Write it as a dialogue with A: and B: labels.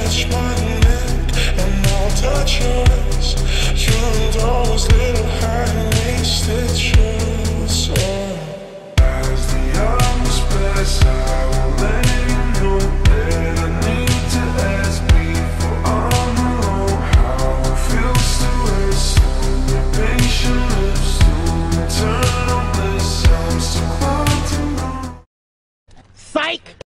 A: touch my neck and I'll touch yours. You're those little high-waisted shirts. As the hours pass, I will let you know that I need to ask before I'm alone. How it feels to rest on your patient lips, to turn on the sounds to cloud to moon.
B: Psych!